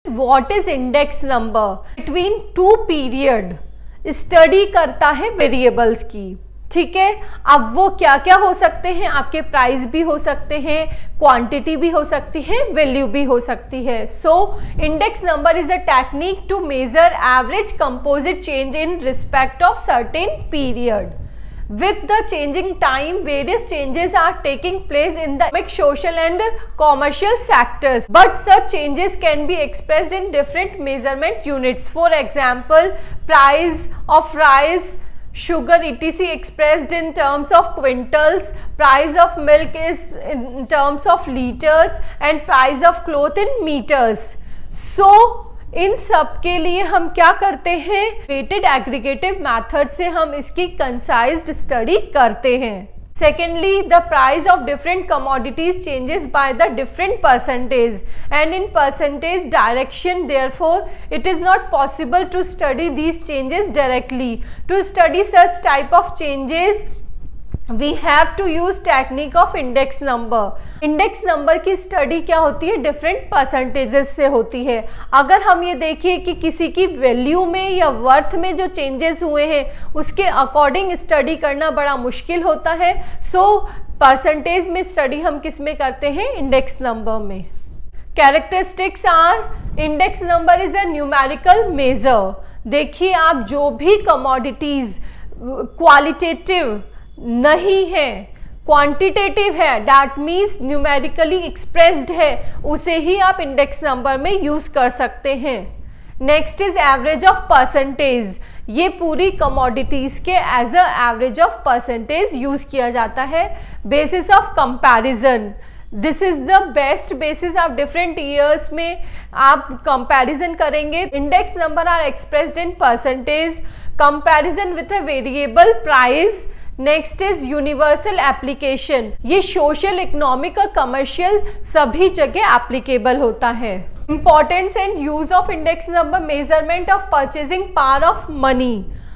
What is index number between two period study करता है variables की। ठीक है, अब वो क्या क्या हो सकते हैं, आपके प्राइस भी हो सकते हैं, क्वांटिटी भी हो सकती है, वैल्यू भी हो सकती है। So index number is a technique to measure average composite change in respect of certain period. With the changing time, various changes are taking place in the economic, social and commercial sectors. But such changes can be expressed in different measurement units. For example, price of rice, sugar etc. expressed in terms of quintals, price of milk is in terms of liters, and price of cloth in meters. So इन सब के लिए हम क्या करते हैं, weighted aggregative method से हम इसकी कंसाइज्ड स्टडी करते हैं। Secondly, the price of different commodities changes by the different percentage and in percentage direction, therefore it is not possible to study these changes directly. To study such type of changes we have to use technique of index number. Index number की study क्या होती है, different percentages से होती है। अगर हम ये देखिए कि किसी की वैल्यू में या वर्थ में जो चेंजेस हुए हैं उसके अकॉर्डिंग स्टडी करना बड़ा मुश्किल होता है। सो परसेंटेज में स्टडी हम किस में करते हैं, इंडेक्स नंबर में। Characteristics are, index number is a numerical measure. देखिए, आप जो भी कमोडिटीज क्वालिटेटिव नहीं है, क्वांटिटेटिव है, दैट मीन्स न्यूमेरिकली एक्सप्रेस्ड है, उसे ही आप इंडेक्स नंबर में यूज कर सकते हैं। Next is average of percentage. ये पूरी कमोडिटीज के as a average of percentage use किया जाता है। Basis of comparison, this is the best basis of different years में आप कंपैरिजन करेंगे। Index number are expressed in percentage, comparison with a variable price. Next is universal application, ये social, economic और commercial सभी जगह एप्लीकेबल होता है। Importance and use of index number, measurement of purchasing power of money.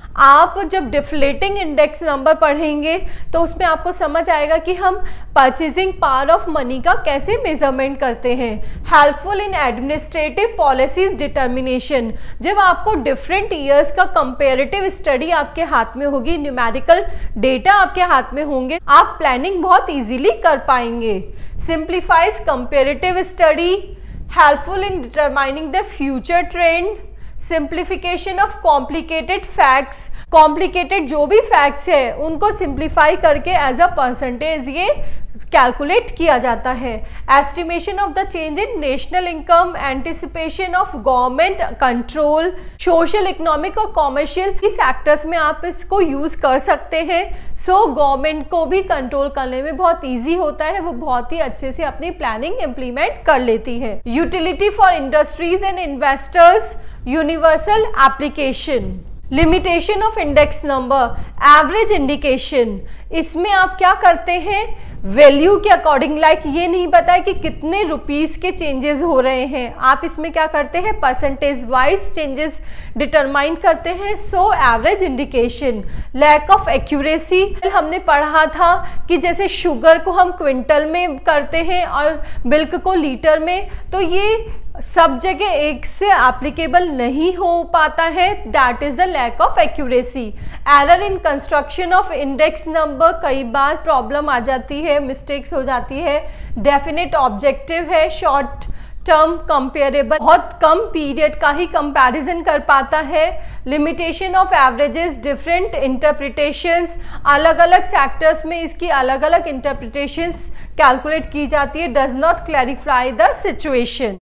आप जब deflating index number पढ़ेंगे तो उसमें आपको समझ आएगा कि हम परचेजिंग पावर ऑफ मनी का कैसे मेजरमेंट करते हैं। Helpful in administrative policies determination, जब आपको डिफरेंट ईयर्स का कंपेरेटिव स्टडी आपके हाथ में होगी, न्यूमेरिकल डेटा आपके हाथ में होंगे, आप प्लानिंग बहुत इजीली कर पाएंगे। Simplifies comparative study, helpful in determining the future trend. Simplification of complicated facts, complicated जो भी फैक्ट्स है उनको सिंप्लीफाई करके एज अ परसेंटेज ये कैलकुलेट किया जाता है। Estimation of the change in national income, anticipation of government control, social, economic और कॉमर्शियल सेक्टर्स में आप इसको यूज कर सकते हैं। सो गवर्नमेंट को भी कंट्रोल करने में बहुत इजी होता है, वो बहुत ही अच्छे से अपनी प्लानिंग इम्प्लीमेंट कर लेती है। Utility for industries and investors, universal application. Limitation of index number, average indication, इसमें आप क्या करते हैं, वैल्यू के अकॉर्डिंग, लाइक ये नहीं पता है कि कितने रुपीस के चेंजेस हो रहे हैं, आप इसमें क्या करते हैं, परसेंटेज वाइज चेंजेस डिटरमाइन करते हैं। So average indication. Lack of accuracy, हमने पढ़ा था कि जैसे शुगर को हम क्विंटल में करते हैं और मिल्क को लीटर में, तो ये सब जगह एक से एप्लीकेबल नहीं हो पाता है, that is the lack of accuracy. Error in construction of index number, कई बार प्रॉब्लम आ जाती है, मिस्टेक्स हो जाती है। डेफिनेट ऑब्जेक्टिव है, शॉर्ट टर्म कंपेरेबल, बहुत कम पीरियड का ही कंपैरिजन कर पाता है। Limitation of averages, different interpretations, अलग अलग सेक्टर्स में इसकी अलग अलग इंटरप्रिटेशंस कैलकुलेट की जाती है, does not clarify the situation.